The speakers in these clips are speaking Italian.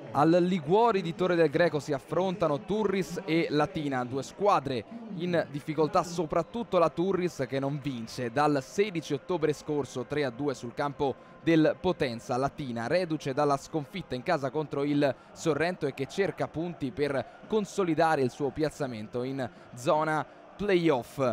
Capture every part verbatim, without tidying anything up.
Al Liguori di Torre del Greco si affrontano Turris e Latina, due squadre in difficoltà, soprattutto la Turris che non vince dal sedici ottobre scorso, tre a due sul campo del Potenza. Latina reduce dalla sconfitta in casa contro il Sorrento e che cerca punti per consolidare il suo piazzamento in zona playoff.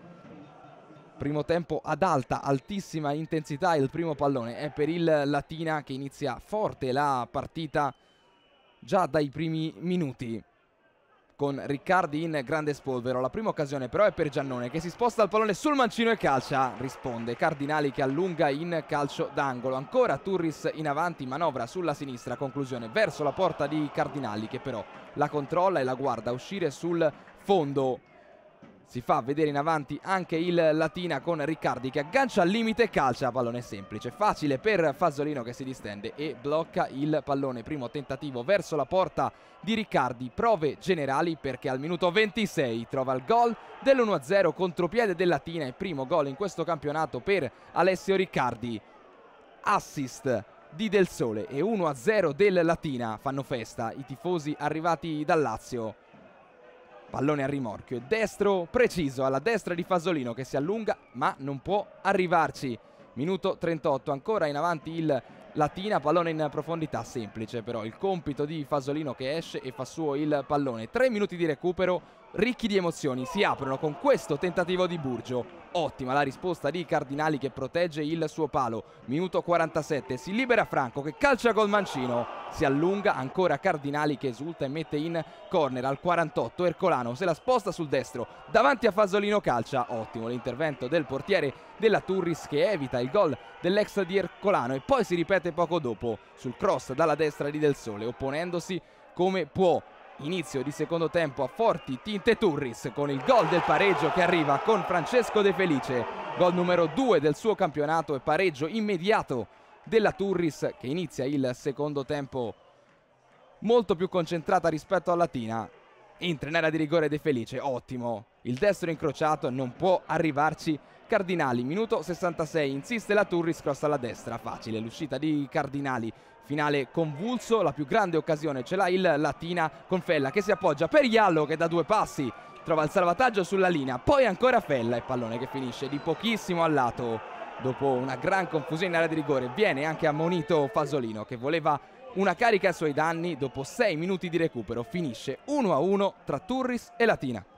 Primo tempo ad alta, altissima intensità, il primo pallone è per il Latina che inizia forte la partita già dai primi minuti con Riccardi in grande spolvero. La prima occasione però è per Giannone che si sposta il pallone sul mancino e calcia, risponde Cardinali che allunga in calcio d'angolo. Ancora Turris in avanti, manovra sulla sinistra, conclusione verso la porta di Cardinali che però la controlla e la guarda uscire sul fondo. Si fa vedere in avanti anche il Latina con Riccardi che aggancia al limite e calcia. Pallone semplice, facile per Fasolino che si distende e blocca il pallone. Primo tentativo verso la porta di Riccardi. Prove generali perché al minuto ventisei trova il gol dell'uno a zero, contropiede del Latina. Il primo gol in questo campionato per Alessio Riccardi. Assist di Del Sole e uno a zero del Latina. Fanno festa i tifosi arrivati dal Lazio. Pallone a rimorchio, destro preciso alla destra di Fasolino che si allunga ma non può arrivarci. Minuto trentotto, ancora in avanti il Latina, pallone in profondità, semplice però il compito di Fasolino che esce e fa suo il pallone. Tre minuti di recupero ricchi di emozioni, si aprono con questo tentativo di Burgio. Ottima la risposta di Cardinali che protegge il suo palo. Minuto quarantasette, si libera Franco che calcia col mancino, si allunga, ancora Cardinali che esulta e mette in corner. Al quarantotto Ercolano se la sposta sul destro davanti a Fasolino, calcia. Ottimo l'intervento del portiere della Turris che evita il gol dell'ex di Ercolano e poi si ripete poco dopo sul cross dalla destra di Del Sole, opponendosi come può. Inizio di secondo tempo a forti tinte Turris con il gol del pareggio che arriva con Francesco De Felice, gol numero due del suo campionato e pareggio immediato della Turris che inizia il secondo tempo molto più concentrata rispetto alla Latina. Entra in area di rigore De Felice, ottimo il destro incrociato, non può arrivarci Cardinali. Minuto sessantasei, insiste la Turris, cross alla destra, facile l'uscita di Cardinali. Finale convulso, la più grande occasione ce l'ha il Latina con Fella che si appoggia per Iallo che da due passi trova il salvataggio sulla linea, poi ancora Fella e pallone che finisce di pochissimo al lato. Dopo una gran confusione in area di rigore viene anche ammonito Fasolino che voleva una carica ai suoi danni. Dopo sei minuti di recupero finisce uno a uno tra Turris e Latina.